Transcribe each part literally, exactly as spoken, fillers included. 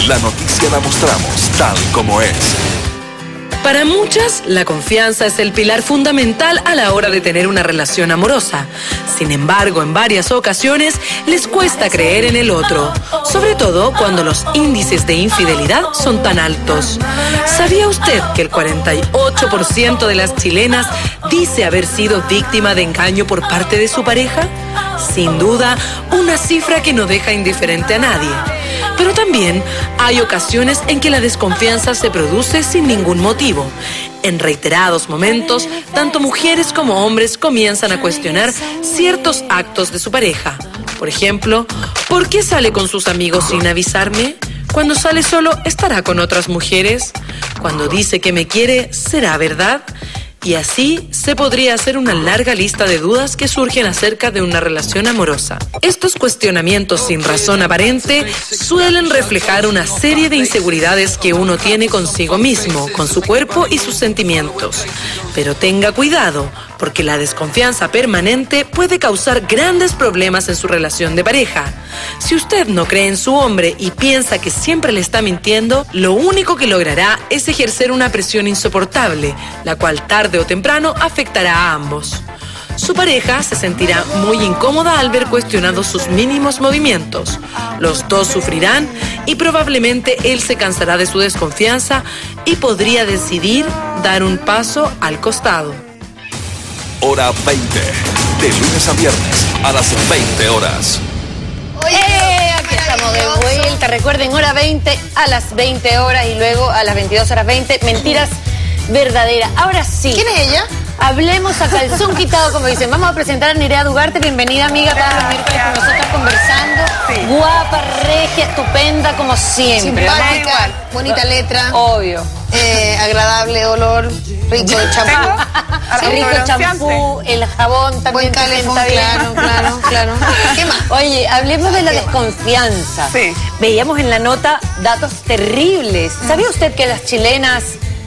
La noticia la mostramos tal como es. Para muchas, la confianza es el pilar fundamental a la hora de tener una relación amorosa. Sin embargo, en varias ocasiones les cuesta creer en el otro, sobre todo cuando los índices de infidelidad son tan altos. ¿Sabía usted que el cuarenta y ocho por ciento de las chilenas dice haber sido víctima de engaño por parte de su pareja? Sin duda, una cifra que no deja indiferente a nadie. Pero también hay ocasiones en que la desconfianza se produce sin ningún motivo. En reiterados momentos, tanto mujeres como hombres comienzan a cuestionar ciertos actos de su pareja. Por ejemplo, ¿por qué sale con sus amigos sin avisarme? Cuando sale solo, ¿estará con otras mujeres? Cuando dice que me quiere, ¿será verdad? Y así se podría hacer una larga lista de dudas que surgen acerca de una relación amorosa. Estos cuestionamientos sin razón aparente suelen reflejar una serie de inseguridades que uno tiene consigo mismo, con su cuerpo y sus sentimientos. Pero tenga cuidado, porque la desconfianza permanente puede causar grandes problemas en su relación de pareja. Si usted no cree en su hombre y piensa que siempre le está mintiendo, lo único que logrará es ejercer una presión insoportable, la cual tarde o temprano afectará a ambos. Su pareja se sentirá muy incómoda al ver cuestionados sus mínimos movimientos. Los dos sufrirán y probablemente él se cansará de su desconfianza y podría decidir dar un paso al costado. Hora veinte, de lunes a viernes a las veinte horas. ¡Eh! Aquí estamos de vuelta. Recuerden, hora veinte a las veinte horas y luego a las veintidós horas veinte. Mentiras verdaderas. Ahora sí. ¿Quién es ella? Hablemos a calzón quitado, como dicen. Vamos a presentar a Nerea Dugarte. Bienvenida, amiga, todos los miércoles con nosotros conversando. Sí. Guapa, regia, estupenda, como siempre. Simpática, bonita letra. Obvio. Eh, agradable olor, rico el champú. Rico el champú, el jabón también. Buen calefón, claro, claro, claro. ¿Qué más? Oye, hablemos de la desconfianza. Sí. Veíamos en la nota datos terribles. ¿Sabía usted que las chilenas,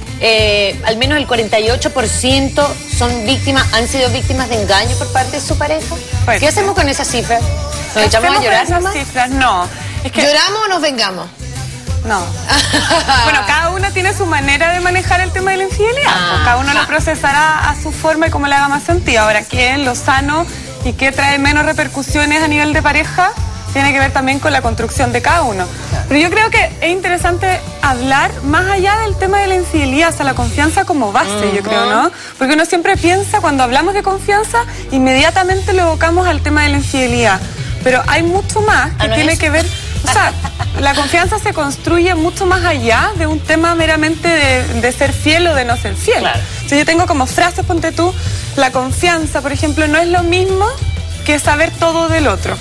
eh, al menos el cuarenta y ocho por ciento son víctimas, han sido víctimas de engaño por parte de su pareja? Pues, ¿Qué hacemos con esas cifras? ¿Nos echamos a llorar esas nomás? cifras? No. Es que, ¿Lloramos o nos vengamos? no. Bueno, cada una tiene su manera de manejar el tema de la infidelidad. Ah, pues, cada uno ah. lo procesará a su forma y como le haga más sentido. Ahora, ¿qué es lo sano y qué trae menos repercusiones a nivel de pareja? Tiene que ver también con la construcción de cada uno. Pero yo creo que es interesante hablar más allá del tema de la infidelidad, o sea, la confianza como base, uh-huh. yo creo, ¿no? Porque uno siempre piensa, cuando hablamos de confianza, inmediatamente lo evocamos al tema de la infidelidad. Pero hay mucho más que ¿Ah, no tiene es? que ver... O sea, la confianza se construye mucho más allá de un tema meramente de, de ser fiel o de no ser fiel. Claro. Entonces yo tengo como frases, ponte tú, la confianza, por ejemplo, no es lo mismo que saber todo del otro.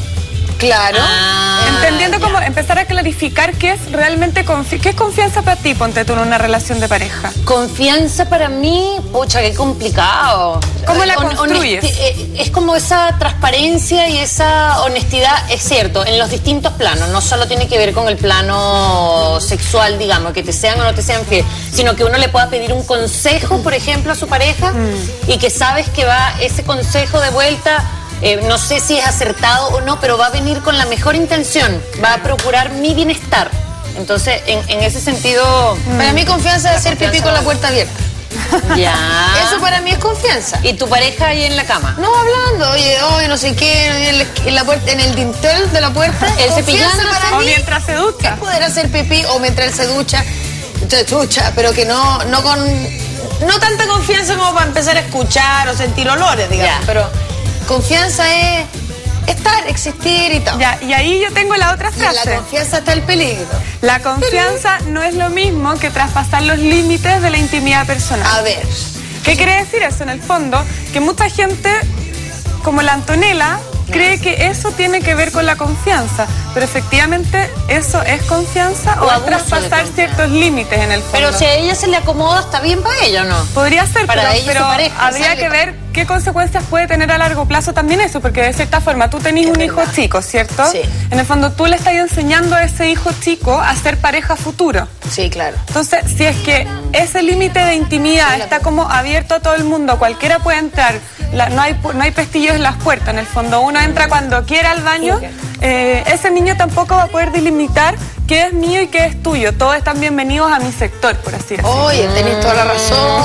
Claro. Ah, Entendiendo ya. cómo empezar a clarificar qué es realmente confi qué es confianza para ti, ponte tú en una relación de pareja. Confianza para mí, pucha, qué complicado. ¿Cómo la Hon- construyes? honesti- eh, Es como esa transparencia y esa honestidad, es cierto, en los distintos planos. No solo tiene que ver con el plano sexual, digamos, que te sean o no te sean fiel, sino que uno le pueda pedir un consejo, por ejemplo, a su pareja mm. y que sabes que va ese consejo de vuelta. Eh, no sé si es acertado o no, pero va a venir con la mejor intención, va a procurar mi bienestar. Entonces, en, en ese sentido... Para mí confianza es hacer pipí con la puerta abierta. Ya. Eso para mí es confianza. ¿Y tu pareja ahí en la cama? No hablando, oye, oye, no sé qué, en, la, en, la puerta, en el dintel de la puerta. El Confianza cepillando, para O mí mientras se ducha. es poder hacer pipí o mientras él se ducha, se ducha, pero que no, no con, no tanta confianza como para empezar a escuchar o sentir olores, digamos, Ya. pero confianza es estar, existir y todo. Ya, y ahí yo tengo la otra Y en frase. la confianza está el peligro. La confianza no es lo mismo que traspasar los límites de la intimidad personal. A ver. ¿Qué quiere decir eso? En el fondo, que mucha gente, como la Antonella, cree que eso tiene que ver con la confianza, pero efectivamente eso es confianza o, O es abuso de traspasar confianza. ciertos límites en el fondo. Pero si a ella se le acomoda, ¿está bien para ella o no? Podría ser, Para pero, ella y su pero pareja, habría sale que con- ver qué consecuencias puede tener a largo plazo también eso, porque de cierta forma tú tenés Es un hijo verdad. chico, ¿cierto? Sí. En el fondo tú le estás enseñando a ese hijo chico a ser pareja futuro. Sí, claro. Entonces, si es que ese límite de intimidad está como abierto a todo el mundo, cualquiera puede entrar, la- no hay pu- no hay pestillos en las puertas, en el fondo uno entra cuando quiera al baño, eh, ese niño tampoco va a poder delimitar qué es mío y qué es tuyo. Todos están bienvenidos a mi sector, por así decirlo. Oye, tenés toda la razón.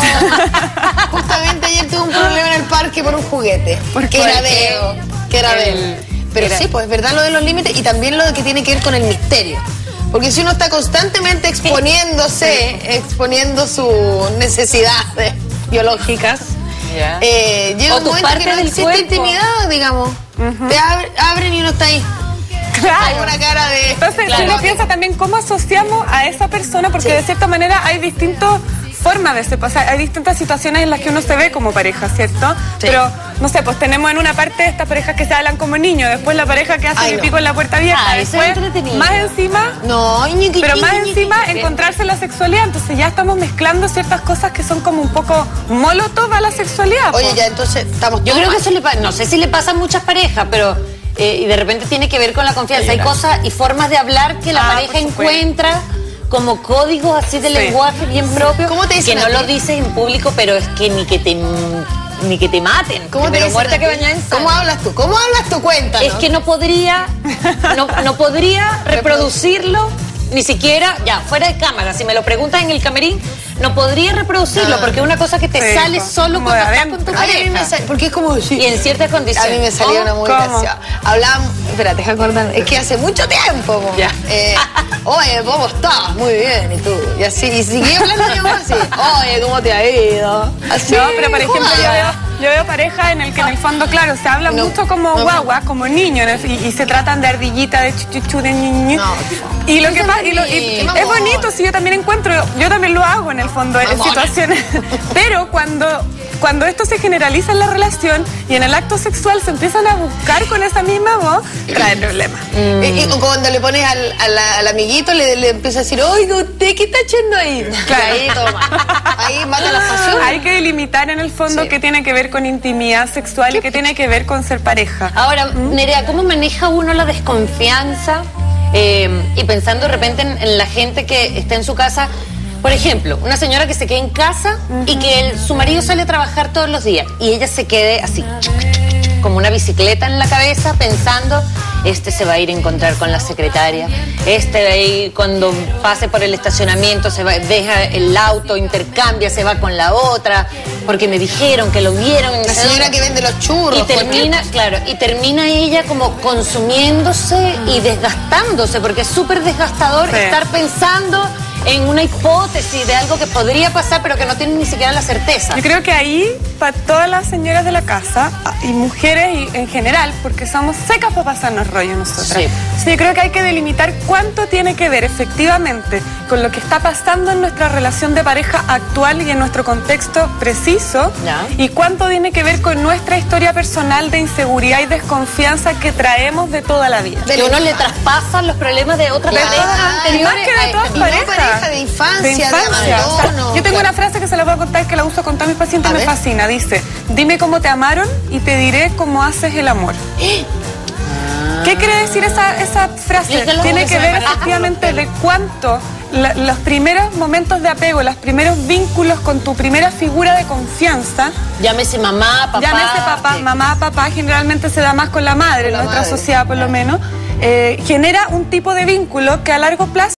Justamente ayer tuve un problema en el parque por un juguete. ¿Por que qué? era de él. Que era de él. Pero era- sí, pues es verdad lo de los límites y también lo de que tiene que ver con el misterio. Porque si uno está constantemente exponiéndose, exponiendo sus necesidades biológicas, Ya. eh, llega O un tu momento parte que no del existe cuerpo. intimidad, digamos. Te abre- abren y uno está ahí. Hay Claro. una cara de... Entonces, Claro. si uno piensa también cómo asociamos a esa persona, porque Sí. de cierta manera hay distintas formas de ser, o sea, hay distintas situaciones en las que uno se ve como pareja, ¿cierto? Sí. Pero, no sé, pues tenemos en una parte estas parejas que se hablan como niños, después la pareja que hace Ay, el no. pico en la puerta abierta, Ah, eso es después, entretenido. más encima... No, ñiqui, Pero ñiqui, más ñiqui. encima encontrarse la sexualidad, entonces ya estamos mezclando ciertas cosas que son como un poco molotov a la sexualidad. Oye, po. ya entonces estamos Yo todos creo que mal. eso le pasa, no sé si le pasa a muchas parejas, pero eh, y de repente tiene que ver con la confianza. Hay cosas y formas de hablar que la Ah, pareja por supuesto. encuentra como códigos así de Sí. lenguaje bien propio. ¿Cómo te dicen que a no ti? lo dices en público, pero es que ni que te ni que te maten. ¿Cómo te Primero dicen muerta a que ti? bañada en ¿Cómo sangre. hablas tú? ¿Cómo hablas tú? Cuéntanos. Es que no podría, no, no podría reproducirlo, ni siquiera, ya, fuera de cámara. Si me lo preguntas en el camerín, no podría reproducirlo, Ah. porque es una cosa que te Sí, sale pues, solo como cuando de estás con tu adentro. Ay, a mí me pareja. sale, porque es como decir- Y en ciertas A condiciones. mí me salía Oh, una muy ¿cómo? graciosa. Hablábamos, espérate, deja acordar, es que hace mucho tiempo, po. Ya. Eh, oye, ¿cómo estás? Muy bien, ¿y tú? Y así, y seguí hablando yo más así. Oye, ¿cómo te ha ido? Así. No, pero por ejemplo yo jugaba. veo, yo veo parejas en el que en el fondo, claro, se habla No, mucho como no, guagua, como niño, ¿no? y, y se tratan de ardillita, de chuchuchu, de ñiñi. No, y lo que pasa, y lo- y qué mamón. es bonito, sí, yo también encuentro, yo también lo hago en el fondo, en Mamona. situaciones. Pero cuando, cuando esto se generaliza en la relación y en el acto sexual se empiezan a buscar con esa misma voz, trae problemas. Y, y cuando le pones al, a la- al amiguito, le, le empieza a decir, oiga, ¿usted qué está haciendo ahí? Claro. Y ahí toma. Ahí mata la pasión. Hay que delimitar en el fondo Sí. qué tiene que ver con intimidad sexual y qué tiene que ver con ser pareja. Ahora, Nerea, ¿cómo maneja uno la desconfianza? Eh, y pensando de repente en, en la gente que está en su casa, por ejemplo, una señora que se quede en casa y que el- su marido sale a trabajar todos los días y ella se quede así, como una bicicleta en la cabeza, pensando, este se va a ir a encontrar con la secretaria, este va a ir cuando pase por el estacionamiento, se va, deja el auto, intercambia, se va con la otra, porque me dijeron que lo vieron. en La señora que vende los churros. y termina, claro, y termina ella como consumiéndose y desgastándose, porque es súper desgastador Sí. estar pensando en una hipótesis de algo que podría pasar, pero que no tienen ni siquiera la certeza. Yo creo que ahí, para todas las señoras de la casa, y mujeres y en general, porque somos secas para pasarnos rollo nosotras. Sí. Sí, yo creo que hay que delimitar cuánto tiene que ver efectivamente con lo que está pasando en nuestra relación de pareja actual y en nuestro contexto preciso, Ya. y cuánto tiene que ver con nuestra historia personal de inseguridad y desconfianza que traemos de toda la vida. Que uno le traspasa los problemas de otras De parejas todas- Y anteriores. más que de a- todas y no parejas. pareja, de infancia, de abandono, O sea, yo tengo claro. una frase que se la voy a contar que la uso con todos mis pacientes A y me ver. fascina. Dice, dime cómo te amaron y te diré cómo haces el amor. ¿Qué quiere decir esa, esa frase? Explícalo, Tiene porque que se me ver paran efectivamente de cuánto la- los primeros momentos de apego, los primeros vínculos con tu primera figura de confianza, Llámese mamá, papá. llámese papá, sí. mamá, papá, generalmente se da más con la madre, en la nuestra madre, sociedad por lo menos, eh, genera un tipo de vínculo que a largo plazo